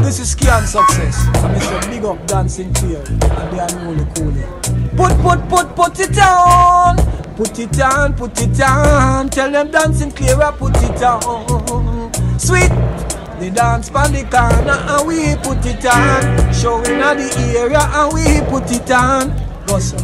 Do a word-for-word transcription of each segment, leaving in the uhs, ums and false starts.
This is Key and Success. And it's a big up dancing clear. And they are only coolie. Put, put, put, put it on. Put it on, put it on. Tell them dancing clear, put it on. Sweet. The dance pan the corner and we put it on. Showing at the area and we put it on. Go sir.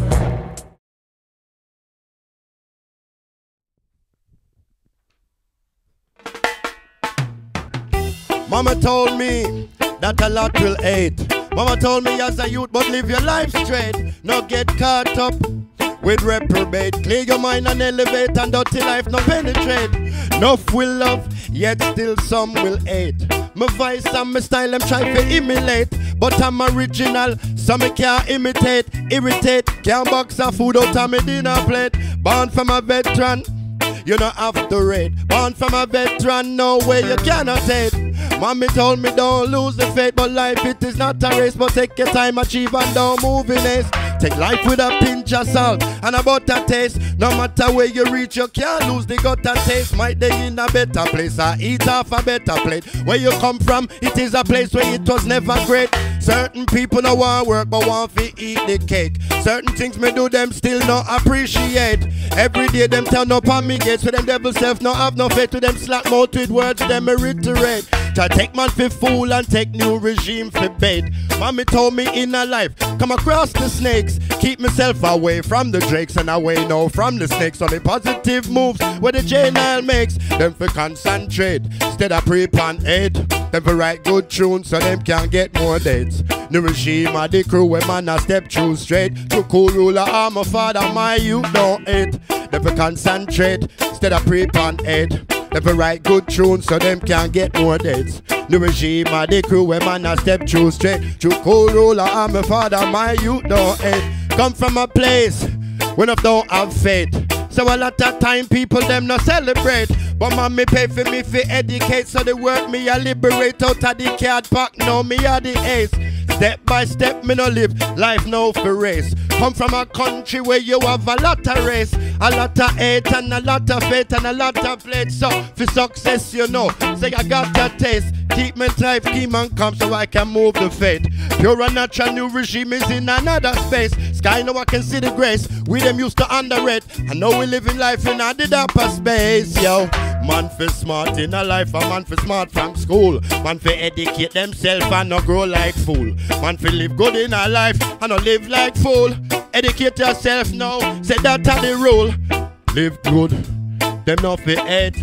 Mama told me that a lot will hate. Mama told me as a youth, but live your life straight. Not get caught up with reprobate. Clear your mind and elevate, and dirty life no penetrate. Enough will love, yet still some will hate. My voice and my style them try to emulate, but I'm original, so me can't imitate. Irritate, can't box a food out of me dinner plate. Born from a veteran, you don't have to rate. Born from a veteran, no way you cannot hate. Mommy told me don't lose the faith, but life it is not a race. But take your time, achieve and don't move in haste. Take life with a pinch of salt and a butter taste. No matter where you reach, you can't lose the gutter taste. Might they in a better place or eat off a better plate. Where you come from, it is a place where it was never great. Certain people no want work but want to eat the cake. Certain things me do them still not appreciate. Every day them turn up on me gates, for them devil self no have no faith. To them slack mouth with words them reiterate. Try take man for fool and take new regime for bait. Mommy told me in her life, come across the snakes. Keep myself away from the drakes and away now from the snakes. So the positive moves where the J Nile makes them for concentrate. Instead of pre and aid, them for write good tunes so them can get more dates. New regime of the crew where man a step through straight. True cool ruler, I'm a father, my youth don't hate. Them for concentrate instead of pre and aid. Never write good tunes so them can get more dates. New regime of the crew where man a step through straight. True cool ruler, I'm a father, my youth don't hate. Come from a place when I don't have faith. So a lot of time people them no celebrate. But mommy pay for me for educate. So the work me a liberate out of the card pack. Now me a the ace. Step by step me no live life no for race. Come from a country where you have a lot of race, a lot of hate and a lot of faith and a lot of plate. So for success you know, say I got that taste. Keep me life, keep and come so I can move the faith. Pure and natural new regime is in another space. Sky now I can see the grace. We them used to underrate. I know we living life in a the upper space, yo. Man for smart in a life, a man for smart from school. Man for educate themselves and not grow like fool. Man for live good in a life and not live like fool. Educate yourself now, say that are the rule. Live good, them not for hate.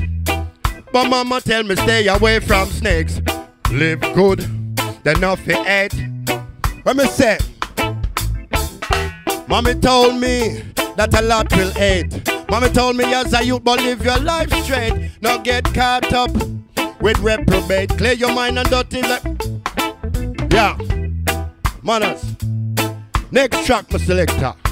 But mama tell me stay away from snakes. Live good, them not for hate. What me say? Mommy told me that a lot will hate. Mommy told me as a youth, but live your life straight. Not get caught up with reprobate. Clear your mind and dirty life. Yeah. Manners. Next track, my selector.